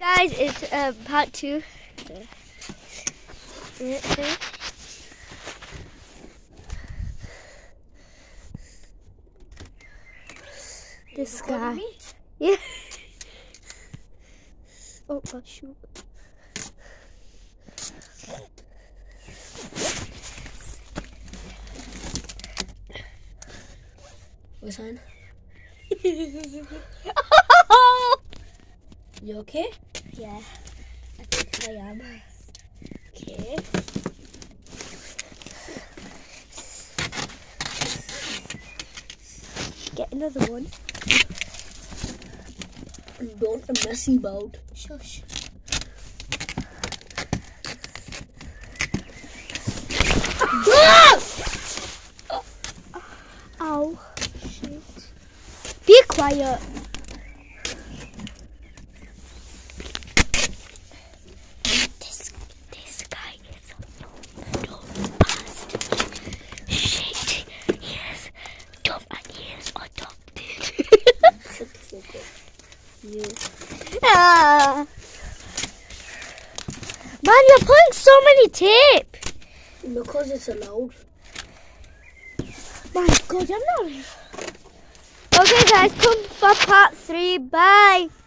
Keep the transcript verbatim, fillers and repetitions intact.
Guys, it's uh, part two. This guy. Yeah. Oh, oh, shoot. What's on? You okay? Yeah, I think I am. Okay. Get another one. Don't mess about. Shush. Ow. Shit. Be quiet. This this guy is a no bastard. Shit. Yes. Dumb and he is adopted. You. Ah. Man, you're putting so many tape. Because it's allowed. My God, I'm not. Okay, guys, come for part three. Bye.